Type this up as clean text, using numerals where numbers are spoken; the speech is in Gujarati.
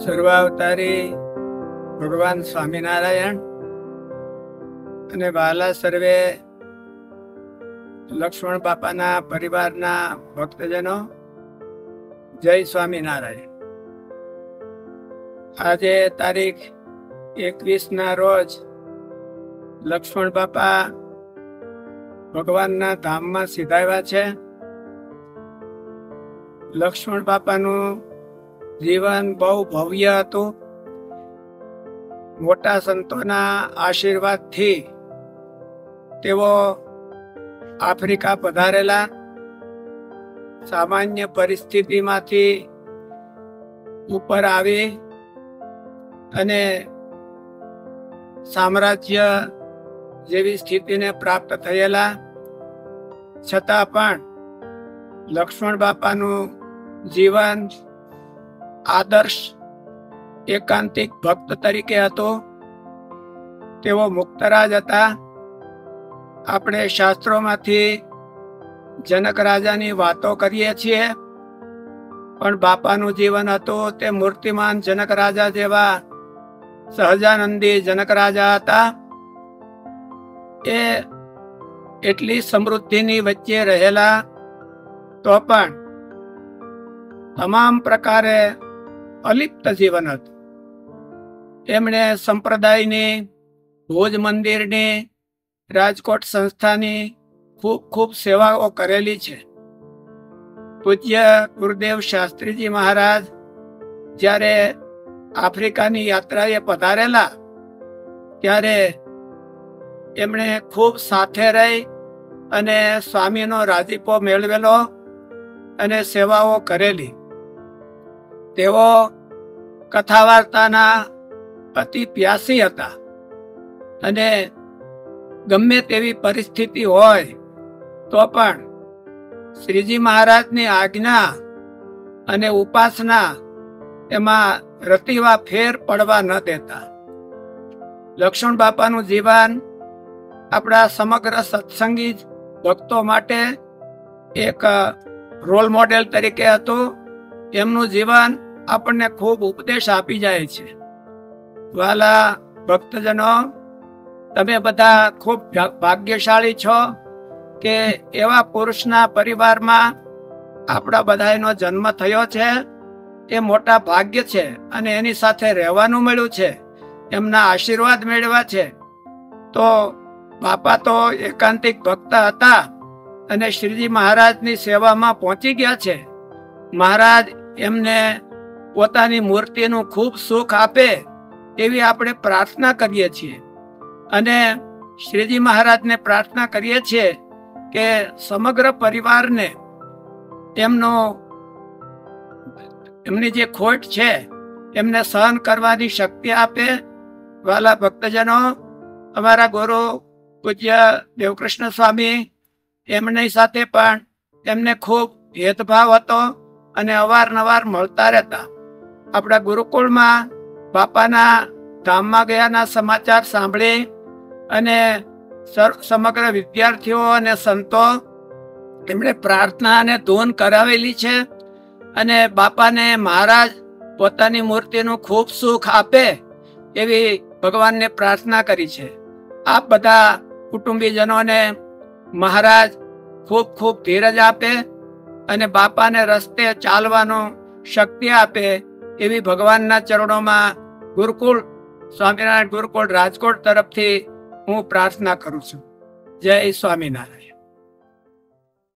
સર્વાવતારી ભગવાન સ્વામિનારાયણ અને વાલા સર્વે લક્ષ્મણ બાપાના પરિવારના ભક્તજનો, જય સ્વામિનારાયણ. આજે તારીખ 21 રોજ લક્ષ્મણ બાપા ભગવાનના ધામમાં સિધાવ્યા છે. લક્ષ્મણ બાપાનું જીવન બહુ ભવ્ય હતું. મોટા સંતોના આશીર્વાદથી તેઓ આફ્રિકા પધારેલા. સામાન્ય પરિસ્થિતિમાંથી ઉપર આવી અને સામ્રાજ્ય જેવી સ્થિતિને પ્રાપ્ત થયેલા. છતાં પણ લક્ષ્મણ બાપાનું જીવન આદર્શ એકાંતિક ભક્ત તરીકે હતો. તેઓ મુક્તરાજ હતા. આપણે શાસ્ત્રોમાંથી જનક રાજાની વાતો કરીએ છીએ, પણ બાપાનું જીવન હતું તે મૂર્તિમાન જનક રાજા જેવા સહજાનંદી જનક રાજા હતા. એ એટલી સમૃદ્ધિની વચ્ચે રહેલા, તો પણ તમામ પ્રકારે અલિપ્ત જીવન હતું. એમણે સંપ્રદાયની, ભુજ મંદિરની, રાજકોટ સંસ્થાની ખૂબ ખૂબ સેવાઓ કરેલી છે. પૂજ્ય ગુરુદેવ શાસ્ત્રીજી મહારાજ જ્યારે આફ્રિકાની યાત્રાએ પધારેલા ત્યારે એમણે ખૂબ સાથે રહી અને સ્વામીનો રાજીપો મેળવેલો અને સેવાઓ કરેલી. તેઓ કથા વાર્તાના અતિ પ્યાસી હતા અને ગમે તેવી પરિસ્થિતિ હોય તો પણ શ્રીજી મહારાજની આજ્ઞા અને ઉપાસના એમાં રતિવા ફેર પડવા ન દેતા. લક્ષ્મણ બાપાનું જીવન આપણા સમગ્ર સત્સંગી ભક્તો માટે એક રોલ મોડેલ તરીકે હતું. એમનું જીવન આપણને ખૂબ ઉપદેશ આપી જાય છે. વાલા ભક્તજનો, તમે બધા ખૂબ ભાગ્યશાળી છો કે એવા પુરુષના પરિવારમાં આપણા બધાનો જન્મ થયો છે. એ મોટા ભાગ્ય છે અને એની સાથે રહેવાનું મળ્યું છે, એમના આશીર્વાદ મેળવ્યા છે. તો બાપા તો એકાંતિક ભક્ત હતા અને શ્રીજી મહારાજની સેવામાં પહોંચી ગયા છે. મહારાજ એમને પોતાની મૂર્તિનું ખૂબ સુખ આપે એવી આપણે પ્રાર્થના કરીએ છીએ. અને શ્રીજી મહારાજને પ્રાર્થના કરીએ છીએ કે સમગ્ર પરિવારને એમની જે ખોટ છે એમને સહન કરવાની શક્તિ આપે. વાલા ભક્તજનો, અમારા ગુરુ પૂજ્ય દેવકૃષ્ણ સ્વામી, એમની સાથે પણ એમને ખૂબ ભેદભાવ હતો અને અવારનવાર મળતા રહેતા. આપણા ગુરુકુળમાં બાપાના ધામમાં ગયાના સમાચાર સાંભળી અને સમગ્ર વિદ્યાર્થીઓ અને સંતો એમણે પ્રાર્થના અને ધૂન કરાવેલી છે. અને બાપાને મહારાજ પોતાની મૂર્તિનું ખૂબ સુખ આપે એવી ભગવાનને પ્રાર્થના કરી છે. આપ બધા કુટુંબીજનોને મહારાજ ખૂબ ખૂબ ધીરજ આપે અને બાપાને રસ્તે ચાલવાનો શક્તિ આપે એવી ભગવાનના ચરણોમાં ગુરુકુળ સ્વામિનારાયણ ગુરુકુળ રાજકોટ તરફથી હું પ્રાર્થના કરું છું. જય સ્વામિનારાયણ.